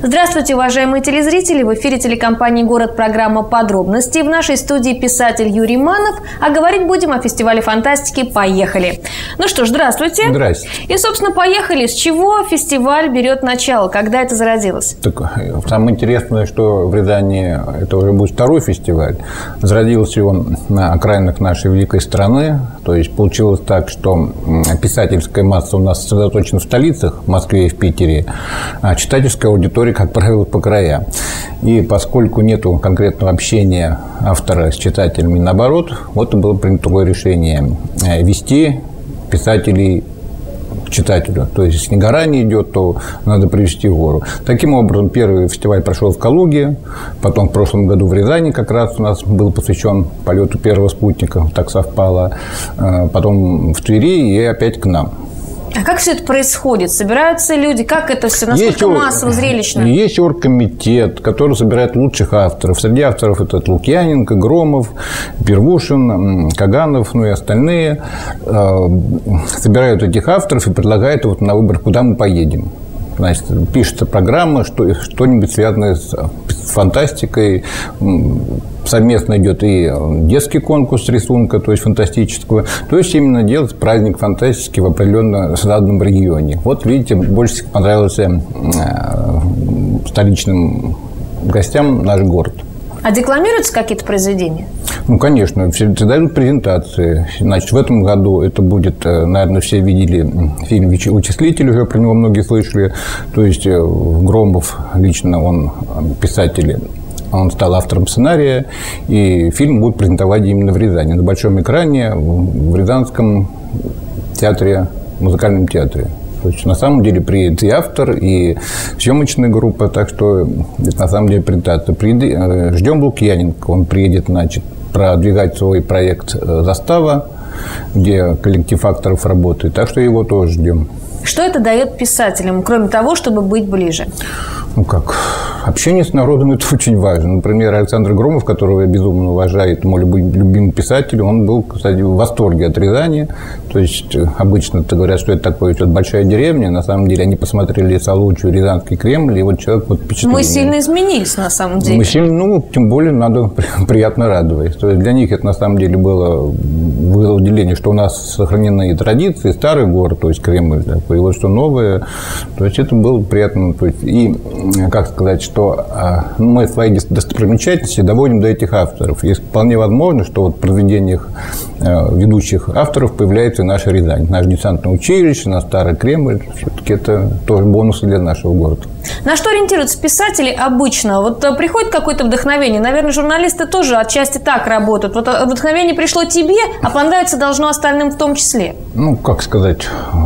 Здравствуйте, уважаемые телезрители! В эфире телекомпании «Город» программа «Подробности». В нашей студии писатель Юрий Манов. А говорить будем о фестивале фантастики «Поехали». Ну что ж, здравствуйте. Здравствуйте. И, собственно, поехали. С чего фестиваль берет начало? Когда это зародилось? Так, самое интересное, что в Рязани это уже будет второй фестиваль. Зародился он на окраинах нашей великой страны. То есть получилось так, что писательская масса у нас сосредоточена в столицах, в Москве и в Питере, а читательская аудитория, как правило, по краям. И поскольку нету конкретного общения автора с читателями, наоборот, вот было принято такое решение вести писателей к читателю. То есть, если гора не идет, то надо привести гору. Таким образом, первый фестиваль прошел в Калуге, потом в прошлом году в Рязани как раз у нас был посвящен полету первого спутника, так совпало, потом в Твери и опять к нам. А как все это происходит? Собираются люди? Как это все? Насколько массово, зрелищно? Есть оргкомитет, который собирает лучших авторов. Среди авторов это Лукьяненко, Громов, Первушин, Каганов, ну и остальные. Собирают этих авторов и предлагают вот на выбор, куда мы поедем. Значит, пишется программа, что-нибудь связанное с фантастикой. Совместно идет и детский конкурс рисунка, то есть фантастического. То есть именно делать праздник фантастики в определенно заданном регионе. Вот видите, больше всего понравился столичным гостям наш город. А декламируются какие-то произведения? Ну, конечно, всегда идут презентации. Значит, в этом году это будет, наверное, все видели фильм «Вычислитель», уже про него многие слышали. То есть Громов лично, он писатель, он стал автором сценария, и фильм будет презентовать именно в Рязани, на большом экране, в Рязанском театре, музыкальном театре. То есть, на самом деле, приедет и автор, и съемочная группа, так что это, на самом деле, презентация. Ждем Лукьяненко, он приедет, значит, продвигать свой проект «Застава», где коллектив авторов работает, так что его тоже ждем. Что это дает писателям, кроме того, чтобы быть ближе? Ну как, общение с народом – это очень важно. Например, Александр Громов, которого я безумно уважаю, это мой любимый писатель, он был, кстати, в восторге от Рязани. То есть, обычно-то говорят, что это такое большая деревня. На самом деле, они посмотрели Солучу, Рязанский Кремль, и вот человек вот впечатлен. Мы сильно изменились, на самом деле. Мы сильно, ну, тем более, надо приятно радовать. То есть, для них это, на самом деле, было удивление, что у нас сохранены традиции, старый город, то есть, Кремль, такой, и вот что новое. То есть, это было приятно. То есть, и как сказать, что мы свои достопримечательности доводим до этих авторов. И вполне возможно, что вот в произведениях ведущих авторов появляется и наша Рязань. Наше десантное училище, наш старый Кремль. Все-таки это тоже бонусы для нашего города. На что ориентируются писатели обычно? Вот приходит какое-то вдохновение. Наверное, журналисты тоже отчасти так работают. Вот вдохновение пришло тебе, а понравиться должно остальным в том числе. Ну, как сказать...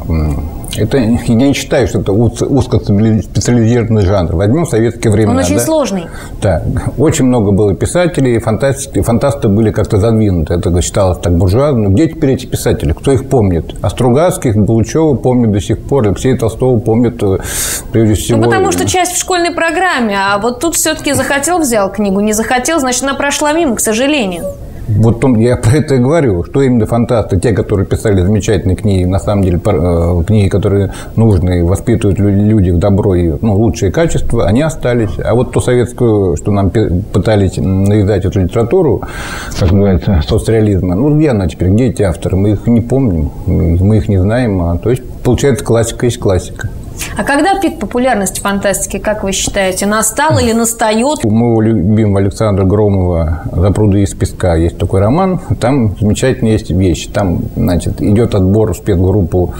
Это, я не считаю, что это узкоспециализированный жанр. Возьмем советские времена. Он очень сложный. Да. Очень много было писателей, фантасты были как-то задвинуты. Это считалось так буржуазно. Где теперь эти писатели? Кто их помнит? Стругацких, Булычева помнят до сих пор, Алексея Толстого помнят прежде всего. Ну, потому что часть в школьной программе, а вот тут все-таки захотел, взял книгу, не захотел, значит, она прошла мимо, к сожалению. Вот я про это и говорю, что именно фантасты, те, которые писали замечательные книги, на самом деле книги, которые нужны, воспитывают люди в добро и лучшие качества, они остались. А вот ту советскую, что нам пытались навязать эту литературу, как говорится, соцреализма, где она теперь, где эти авторы? Мы их не помним, мы их не знаем. То есть, получается, классика есть классика. А когда пик популярности фантастики, как вы считаете, настал или настает? У моего любимого Александра Громова «Запруды из песка» есть такой роман. Там замечательная есть вещь. Там, значит, идет отбор в спецгруппу,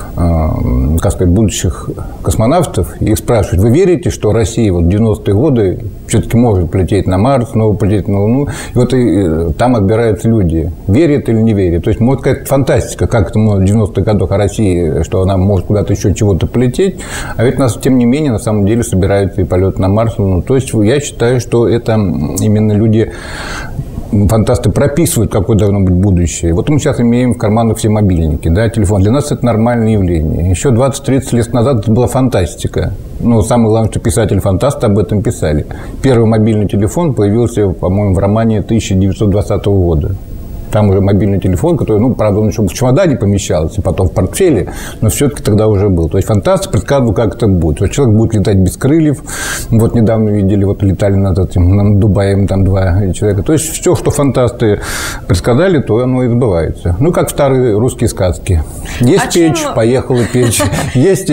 как сказать, будущих космонавтов. И их спрашивают: вы верите, что Россия вот в 90-е годы все-таки может полететь на Марс, снова полететь на Луну? И вот там отбираются люди, верят или не верят. То есть, может, какая-то фантастика, как это в 90-х годах о России, что она может куда-то еще чего-то полететь. А ведь нас, тем не менее, на самом деле собираются и полет на Марс. То есть, я считаю, что это именно люди... Фантасты прописывают, какое должно быть будущее. Вот мы сейчас имеем в карманах все мобильники, да, телефон. Для нас это нормальное явление. Еще 20-30 лет назад это была фантастика. Самое главное, что писатели-фантасты об этом писали. Первый мобильный телефон появился, по-моему, в романе 1920 года. Там уже мобильный телефон, который, ну, правда, он еще в чемодане помещался, потом в портфеле, но все-таки тогда уже был. То есть фантасты предсказывал, как это будет. То есть человек будет летать без крыльев. Вот недавно видели, вот летали над Дубаем там 2 человека. То есть все, что фантасты предсказали, то оно и сбывается. Ну, как старые русские сказки. Есть печь, поехала печь. Есть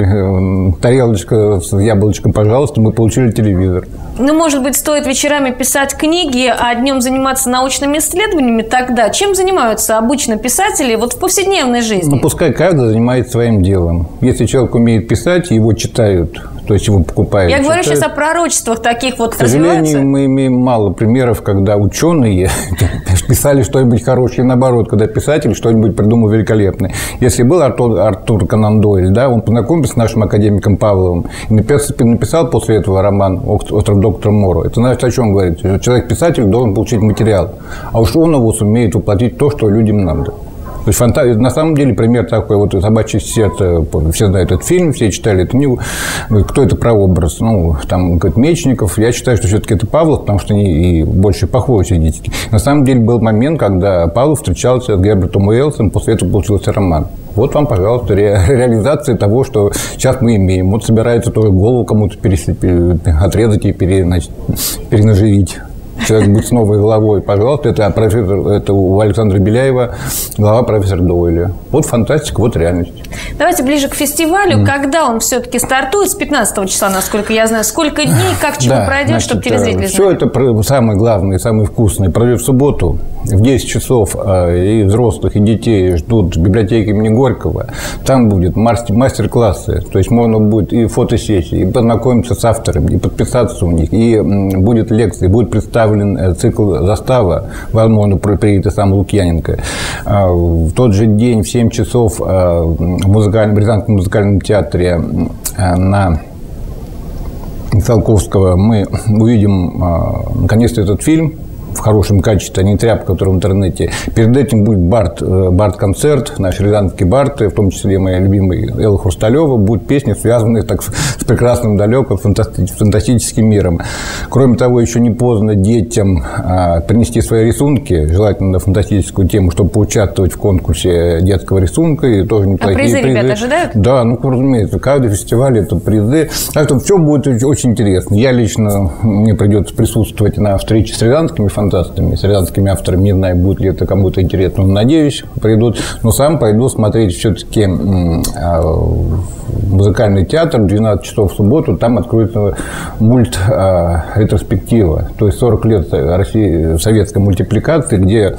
тарелочка с яблочком, пожалуйста, мы получили телевизор. Ну, может быть, стоит вечерами писать книги, а днем заниматься научными исследованиями тогда? Чем занимаются обычно писатели вот в повседневной жизни? Ну, пускай каждый занимается своим делом. Если человек умеет писать, его читают, то есть его покупают. Я говорю сейчас о пророчествах таких вот. К сожалению, мы имеем мало примеров, когда ученые писали что-нибудь хорошее, наоборот, когда писатель что-нибудь придумал великолепное. Если был Артур Конан Дойль, да, он познакомился с нашим академиком Павловым и написал после этого роман «Остров доктора Моро». Это значит, о чем говорит? Человек-писатель должен получить материал, а уж он его сумеет воплотить то, что людям надо. То есть на самом деле пример такой, вот «Собачье сердце», все знают этот фильм, все читали эту книгу. Кто это прообраз? Ну, там, говорит, Мечников. Я считаю, что все-таки это Павлов, потому что они и больше похожи идите. На самом деле был момент, когда Павлов встречался с Гербертом Уэллсом, после этого получился роман. Вот вам, пожалуйста, реализация того, что сейчас мы имеем. Вот собирается тоже голову кому-то отрезать и перенаживить. Человек будет с новой головой, пожалуйста. Это у Александра Беляева глава профессора Дойля. Вот фантастика, вот реальность. Давайте ближе к фестивалю. Когда он все-таки стартует? С 15 числа, насколько я знаю. Сколько дней, как чего пройдет, чтобы телезрители знали? Все это самое главное, самое вкусное пройдет в субботу в 10 часов. И взрослых, и детей ждут в библиотеке имени Горького. Там будет мастер-классы. То есть можно будет и фотосессии, и познакомиться с авторами, и подписаться у них. И будет лекция, будет представлен цикл «Застава», возможно, приедет и сам Лукьяненко. В тот же день в 7 часов в Британском музыкальном театре на Циолковского мы увидим наконец-то этот фильм в хорошем качестве, а не тряпка, которая в интернете. Перед этим будет Бард-концерт, наш рязанский Бард, в том числе моя любимая Элла Хрусталева, будут песни, связанные так с прекрасным, далеким, фантастическим миром. Кроме того, еще не поздно детям принести свои рисунки, желательно на фантастическую тему, чтобы поучаствовать в конкурсе детского рисунка. И тоже неплохие призы ребята ожидают? Да, ну, разумеется, каждый фестиваль – это призы. Так что все будет очень интересно. Я лично, мне придется присутствовать на встрече с рязанскими фантастами, с рязанскими авторами. Не знаю, будет ли это кому-то интересно, но надеюсь, придут. Но сам пойду смотреть все-таки музыкальный театр. 12 часов в субботу. Там откроется ретроспектива. То есть 40 лет советской мультипликации, где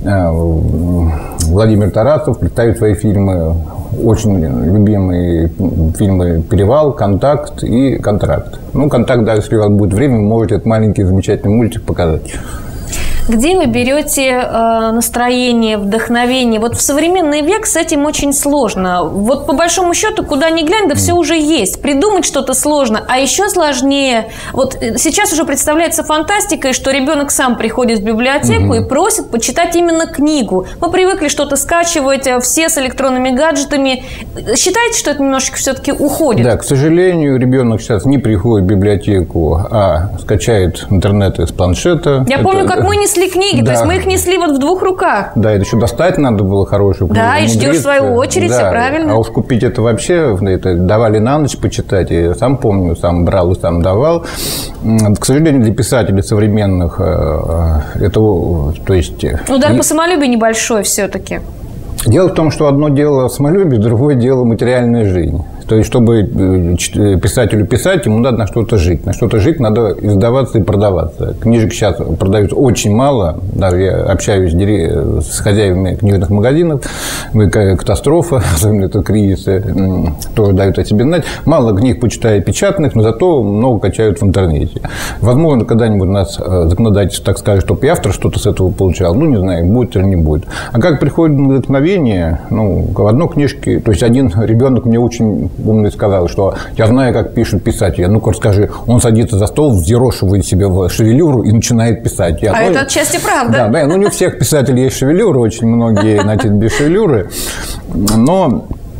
Владимир Тарасов представит свои фильмы. Очень любимые фильмы «Перевал», «Контакт» и «Контракт». Ну, «Контакт», да, если у вас будет время, вы можете этот маленький замечательный мультик показать. Где вы берете настроение, вдохновение? Вот в современный век с этим очень сложно. Вот по большому счету, куда ни глянь, да все уже есть. Придумать что-то сложно, а еще сложнее. Вот сейчас уже представляется фантастикой, что ребенок сам приходит в библиотеку и просит почитать именно книгу. Мы привыкли что-то скачивать, все с электронными гаджетами. Считаете, что это немножечко все-таки уходит? Да, к сожалению, ребенок сейчас не приходит в библиотеку, а скачает интернет из планшета. Я помню, как мы несли книги, да. То есть мы их несли вот в 2 руках. Да, это еще достать надо было хорошую книгу. Да, и ждешь свою очередь, да. Все правильно. А уж купить это вообще, это давали на ночь почитать. Я сам помню, сам брал и сам давал. К сожалению, для писателей современных это, то есть... Удар по самолюбию небольшой все-таки. Дело в том, что одно дело самолюбие, другое дело материальная жизнь. То есть, чтобы писателю писать, ему надо на что-то жить. На что-то жить надо издаваться и продаваться. Книжек сейчас продаются очень мало. Даже я общаюсь с хозяевами книжных магазинов. Катастрофа, особенно это кризисы, тоже дают о себе знать. Мало книг почитают печатных, но зато много качают в интернете. Возможно, когда-нибудь у нас законодательство так скажет, чтобы и автор что-то с этого получал. Ну, не знаю, будет или не будет. А как приходит вдохновение? Ну, в одной книжке... То есть, один ребенок мне очень умный сказал, что я знаю, как пишут писатели. Ну-ка, расскажи. Он садится за стол, взъерошивает себе в шевелюру и начинает писать. Это отчасти правда. Да, ну не у всех писателей есть шевелюра, очень многие, значит, без шевелюры. Но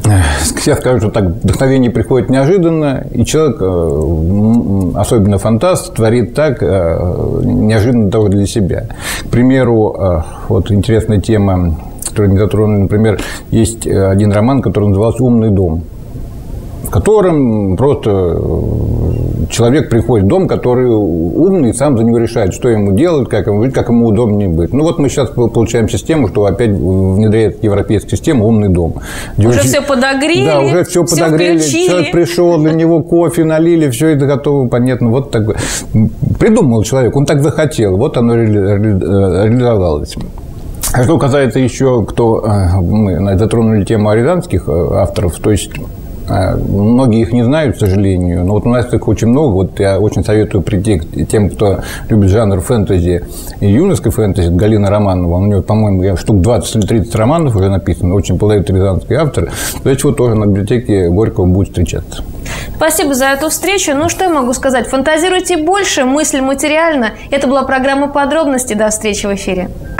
Я скажу, что так вдохновение приходит неожиданно, и человек, особенно фантаст, творит так неожиданно даже для себя. К примеру, вот интересная тема, которую не затронули, например, есть один роман, который назывался «Умный дом», в котором просто человек приходит в дом, который умный, сам за него решает, что ему делать, как ему жить, как ему удобнее быть. Ну, вот мы сейчас получаем систему, что опять внедряет европейская система «Умный дом». Уже все подогрели, да, уже все подогрели. Включили. Человек пришел, для него кофе налили, все это готово, понятно. Вот так. Придумал человек, он так захотел, вот оно реализовалось. А что касается еще, мы затронули тему рязанских авторов, то есть многие их не знают, к сожалению, но вот у нас их очень много. Вот я очень советую прийти к тем, кто любит жанр фэнтези и юношеской фэнтези, Галина Романова. У нее, по-моему, штук 20 или 30 романов уже написано, очень плодовитый рязанский автор. То есть вот тоже на библиотеке Горького будет встречаться. Спасибо за эту встречу. Ну, что я могу сказать? Фантазируйте больше, мысль материальна. Это была программа «Подробности». До встречи в эфире.